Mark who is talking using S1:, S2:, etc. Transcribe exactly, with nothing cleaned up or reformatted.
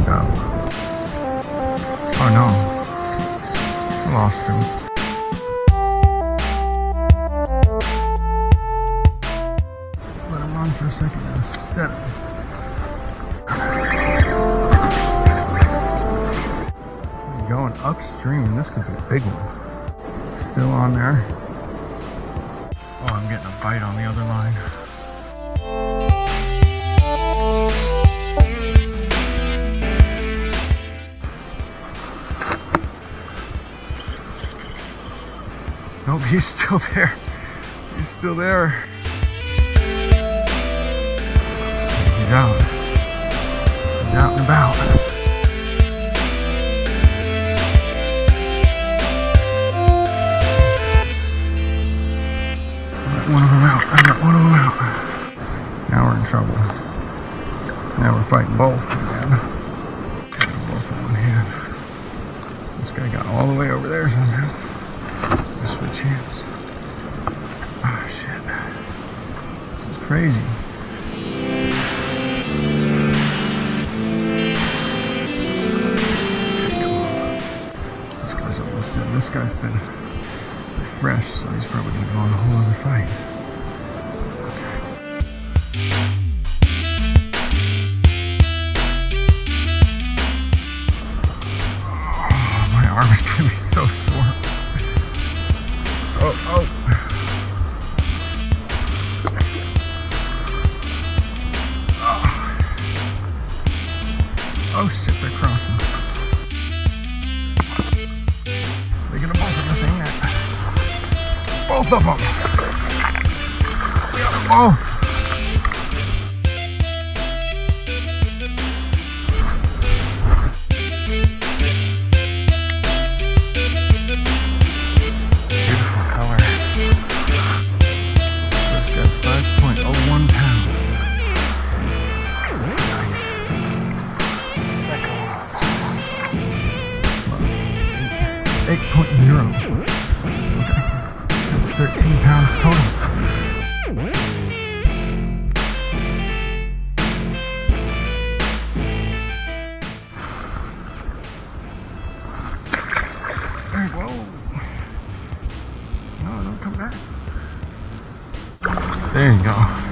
S1: go. Oh no. I lost him. Let him run for a second and set him. He's going upstream. This could be a big one. Still on there. Oh, I'm getting a bite on the other line. Nope, he's still there. He's still there. He's out. He's out and about. I got one of them out. I got one of them out. Now we're in trouble. Now we're fighting both again. Got them both in one hand. This guy got all the way over there somehow. Switch hands. Oh shit. This is crazy. This guy's almost dead. This guy's been fresh, so he's probably gonna go on a whole other fight. Oh, my arm is gonna be so sore. Oh, oh. Oh. Oh shit, they're crossing. They're gonna both of us, ain't it? Both of them. We got them both. eight point zero. Okay. That's thirteen pounds total. Hey, whoa. No, don't come back. There you go.